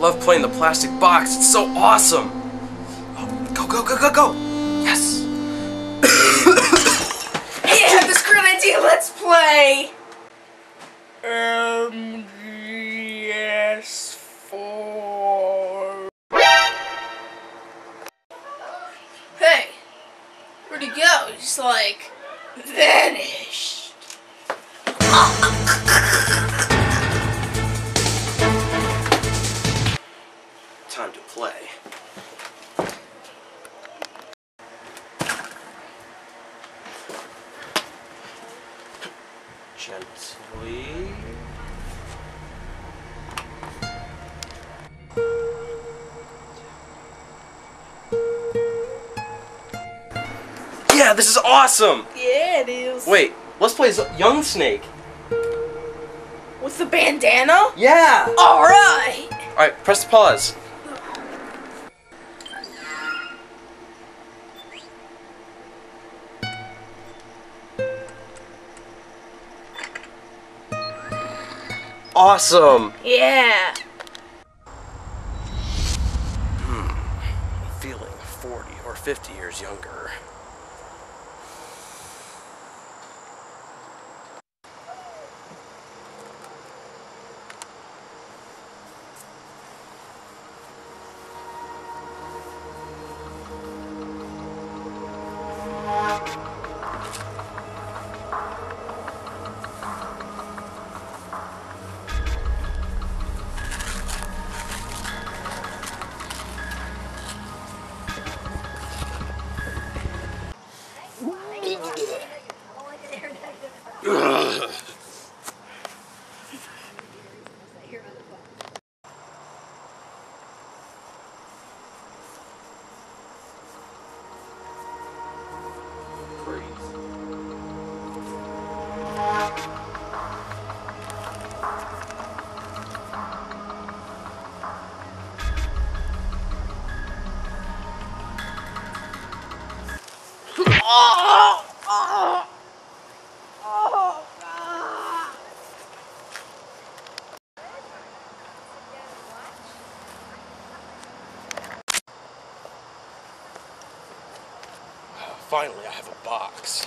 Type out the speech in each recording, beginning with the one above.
love playing the plastic box. It's so awesome. Oh, go, go, go, go, go. Yes. Yeah, this is a great idea. Let's play. MGS4. Hey, where'd he go? He's like vanished. Time to play. Gently. Yeah, this is awesome! Yeah, it is. Wait, let's play Young Snake. With the bandana? Yeah! Alright! Alright, press pause. Awesome! Yeah. I'm feeling 40 or 50 years younger. Ugh. Finally, I have a box.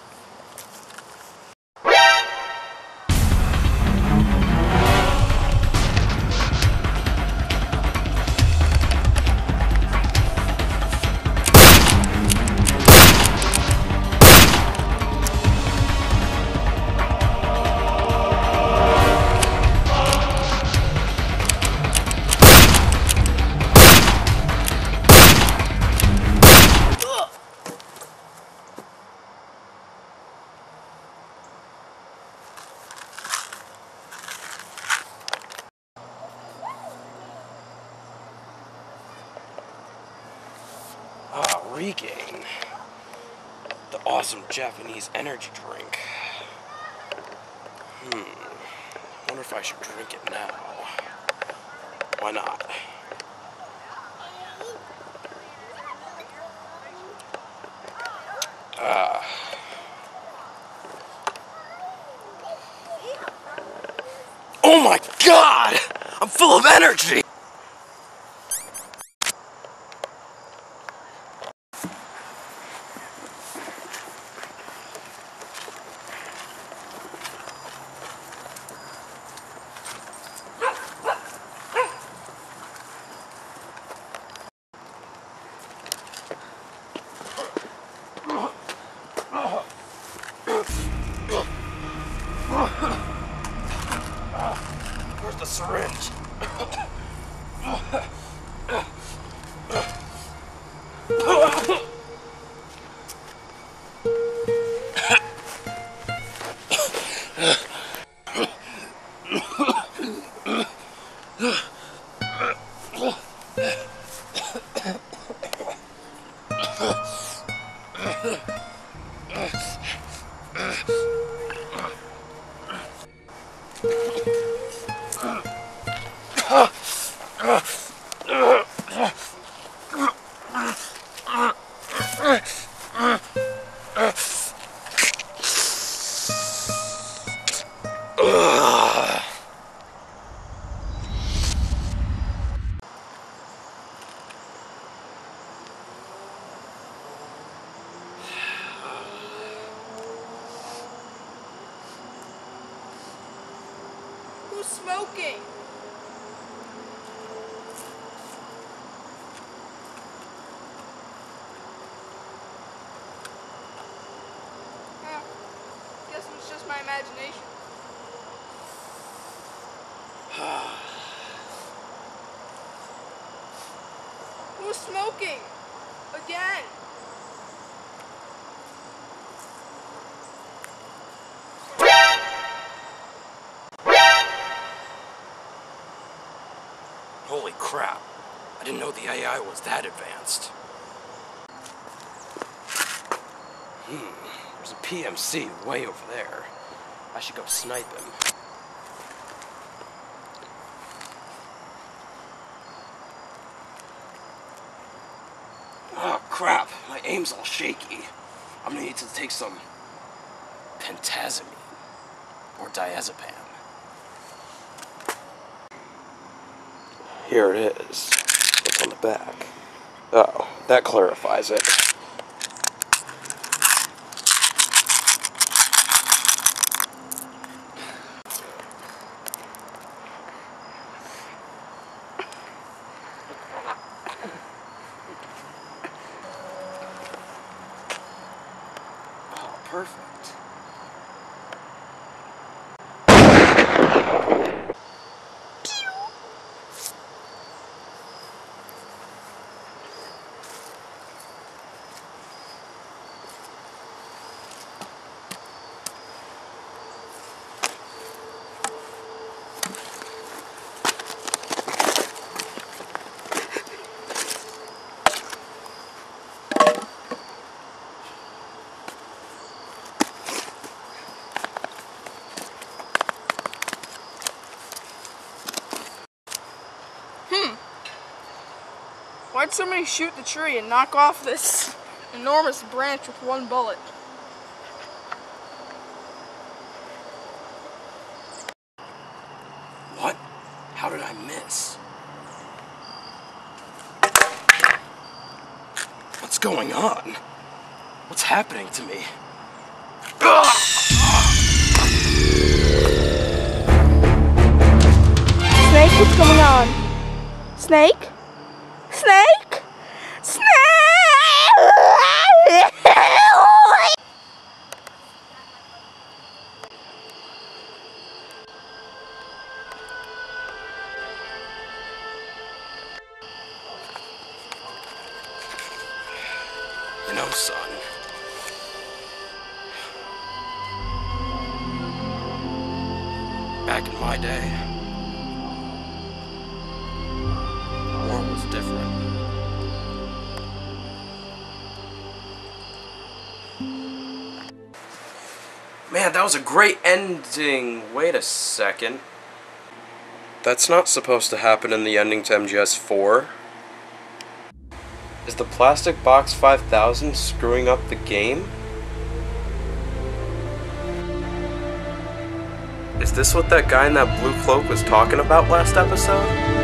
Regain. The awesome Japanese energy drink. Wonder if I should drink it now. Why not? Oh my God! I'm full of energy! Where's the syringe? smoking? Guess it was just my imagination. Who's smoking? Again. Holy crap. I didn't know the AI was that advanced. There's a PMC way over there. I should go snipe him. Oh crap, my aim's all shaky. I'm gonna need to take some pentazamine or diazepam. Here it is. What's on the back? Oh, that clarifies it. Oh, perfect. Why'd somebody shoot the tree and knock off this enormous branch with one bullet? What? How did I miss? What's going on? What's happening to me? Snake, what's going on? Snake? Snake? Snake! You know, son. Back in my day, war was different. Man, that was a great ending. Wait a second. That's not supposed to happen in the ending to MGS 4. Is the Plastic Box 5000 screwing up the game? Is this what that guy in that blue cloak was talking about last episode?